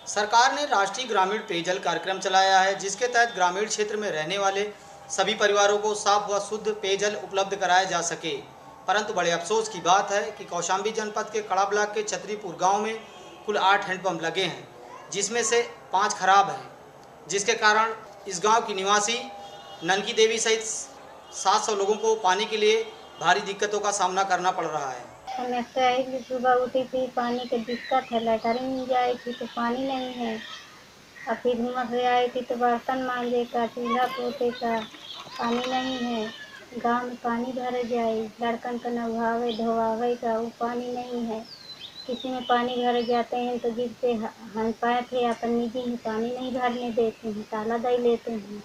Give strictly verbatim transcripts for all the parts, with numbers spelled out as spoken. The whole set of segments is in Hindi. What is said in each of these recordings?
सरकार ने राष्ट्रीय ग्रामीण पेयजल कार्यक्रम चलाया है, जिसके तहत ग्रामीण क्षेत्र में रहने वाले सभी परिवारों को साफ व शुद्ध पेयजल उपलब्ध कराया जा सके। परंतु बड़े अफसोस की बात है कि कौशाम्बी जनपद के कड़ा ब्लॉक के छतरीपुर गांव में कुल आठ हैंडपंप लगे हैं, जिसमें से पाँच खराब हैं, जिसके कारण इस गांव की निवासी ननकी देवी सहित सात सौ लोगों को पानी के लिए भारी दिक्कतों का सामना करना पड़ रहा है। समस्या है कि सुबह उठी थी, पानी की दिक्कत है, लैटरिन जाई थी तो पानी नहीं है, और फिर हिम्मत से आई थी तो बर्तन मांजे का, चूल्हा पोते का पानी नहीं है। गांव में पानी भरे जाए, लड़कन का नहावे धोवावे का वो पानी नहीं है। किसी में पानी भरे जाते हैं तो जिससे हन पाए थे अपन निजी में पानी नहीं भरने देते हैं, ताला दे लेते हैं।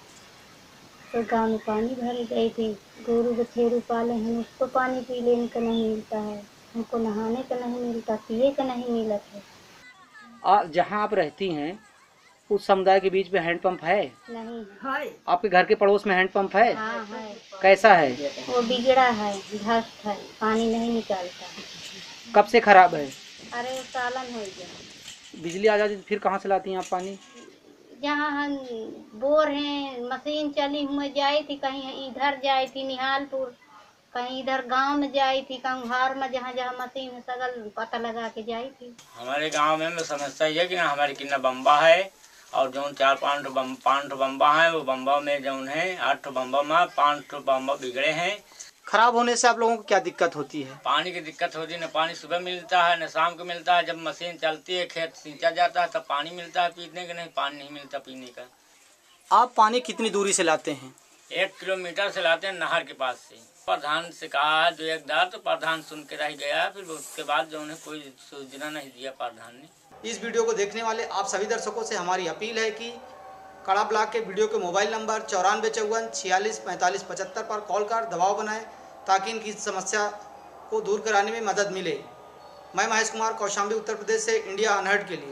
तो गाँव में पानी भर गई थी, गोरू बछेरू पाले हैं, उसको पानी पी लेने का नहीं मिलता है, हमको नहाने का नहीं मिलता, पिए का नहीं मिलता है। और जहाँ आप रहती हैं उस समुदाय के बीच में हैंडपंप है? नहीं है। आपके घर के पड़ोस में हैंडपंप है? हाँ है। कैसा है? वो बिगड़ा है, ध्वस्त है, पानी नहीं निकालता। कब से खराब है? अरे सालन हो गया। बिजली आ जाती तो फिर कहाँ से लाती हैं आप पानी? जहाँ हम बोर हैं, मशीन चली हुई जाई थी, कहीं इधर जाई थी निहालपुर, कहीं इधर गांव में जाई थी, कहीं हार में, जहाँ जहाँ मशीन सगल पता लगा के जाई थी। हमारे गांव में समस्या ये कि हमारे कितना बम्बा है और जो चार पाँच बम पाँच बम्बा हैं, वो बम्बा में जो है आठ बम्बा में पाँच बम्बा बिगड़े हैं। खराब होने से आप लोगों को क्या दिक्कत होती है? पानी की दिक्कत होती है, न पानी सुबह मिलता है न शाम को मिलता है। जब मशीन चलती है, खेत सींचा जाता है तब पानी मिलता है पीने का, नहीं पानी नहीं मिलता पीने का। आप पानी कितनी दूरी से लाते हैं? एक किलोमीटर से लाते हैं, नहर के पास से। प्रधान से कहा है जो एक दार, तो प्रधान सुन के रह गया, फिर उसके बाद जो उन्हें कोई सूचना नहीं दिया प्रधान ने। इस वीडियो को देखने वाले आप सभी दर्शकों से हमारी अपील है कि कड़ा ब्लॉक के वीडियो के मोबाइल नंबर चौरानवे चौवन छियालीस पैंतालीस पचहत्तर पर कॉल कर दबाव बनाएं, ताकि इनकी समस्या को दूर कराने में मदद मिले। मैं महेश कुमार, कौशाम्बी, उत्तर प्रदेश से इंडिया अनहर्ड के लिए।